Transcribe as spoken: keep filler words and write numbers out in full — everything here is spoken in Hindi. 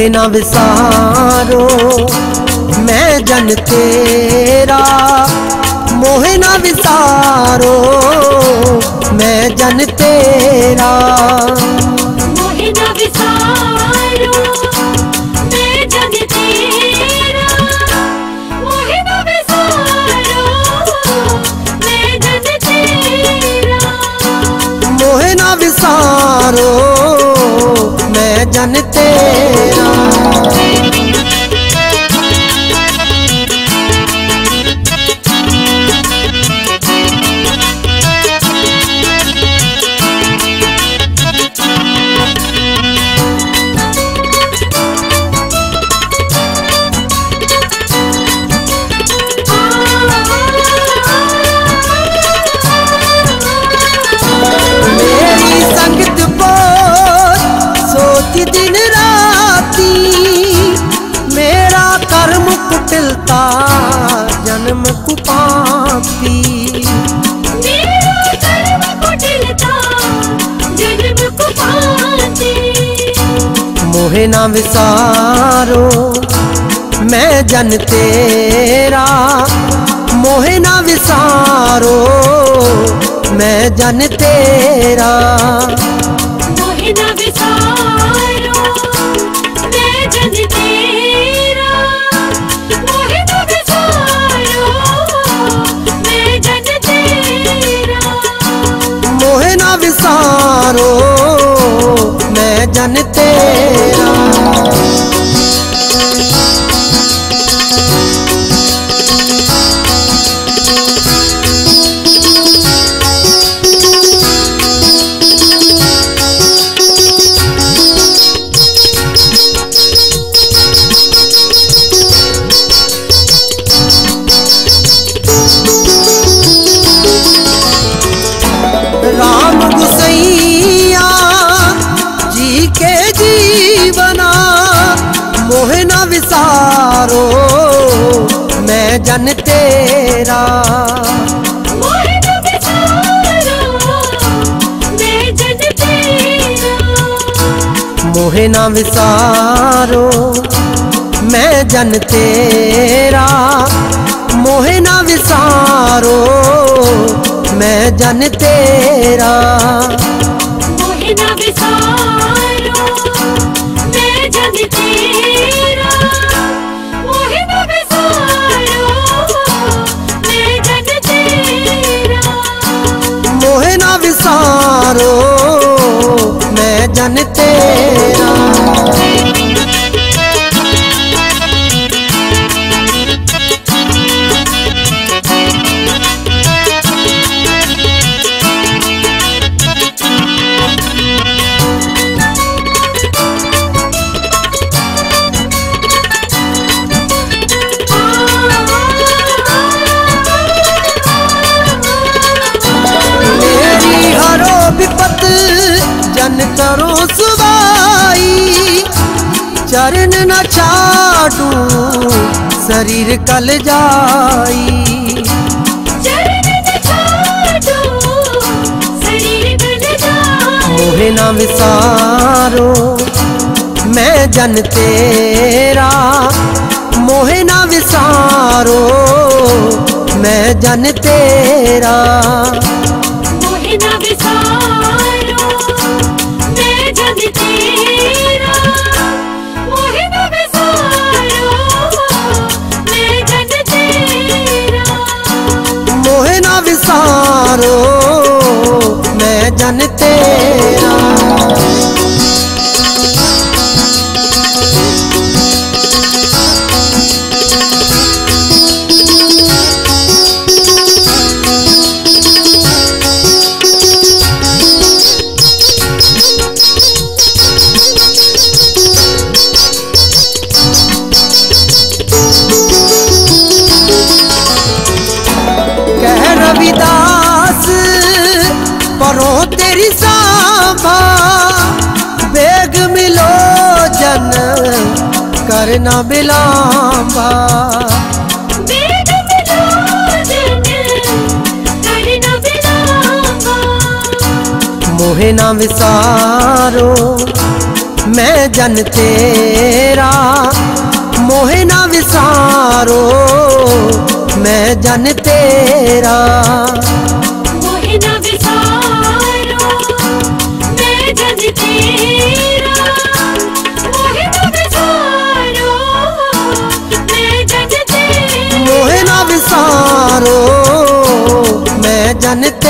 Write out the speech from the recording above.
मोहे ना विसारो मैं जन तेरा, मोहे ना विसारो मैं जन तेरा। मोहे ना विसारो मैं जन तेरा, मोहे ना विसारो मैं जन तेरा। मोहे ना विसारो मैं जन तेरा। दिन राती मेरा कर्म कुटिलता जन्म कुपाती, मेरा कर्म कुटिलता जन्म कुपाती। मोहे ना विसारो मैं जन तेरा, मोहे ना विसारो मैं जन तेरा। मोहे ना विसारो मैं जन तेरा, मोहे ना विसारो मैं जन तेरा। मोहे ना विसारो मैं जन तेरा। राम गुसैया जी के जीवना मोहे ना विसारो मैं जन तेरा। मोहे ना विसारो मैं जन तेरा, मोहे ना विसारो मैं जन तेरा, मोहे ना विसारो मैं जन तेरा। मोहे ना विसारो मैं जन तेरा, मोहे ना विसारो मैं जन तेरा। मोहे ना विसारो मैं जन तेरा। विपत जन करो सुवाई, चरण न छाडू शरीर कल जाई। चरण न छाडू शरीर कल जाई। मोहे ना विसारो मैं जन तेरा, मोहे ना विसारो मैं जन तेरा। मोहे ना विसारो मैं जन तेरा, मोहे ना विसारो मैं जन तेरा। मोहे ना विसारो मैं जन तेरा। रविदास परो तेरी सांभा, बेग मिलो जन करना बिलांबा। बेग मिलो जन करना बिलांबा। मोहे ना विसारो मैं जन तेरा मोहे ना विसारो, मैं जन तेरा मोहे ना विसारो, मैं जन तेरा मोहे ना विसारो, मैं जन तेरा मोहे ना विसारो, मैं जन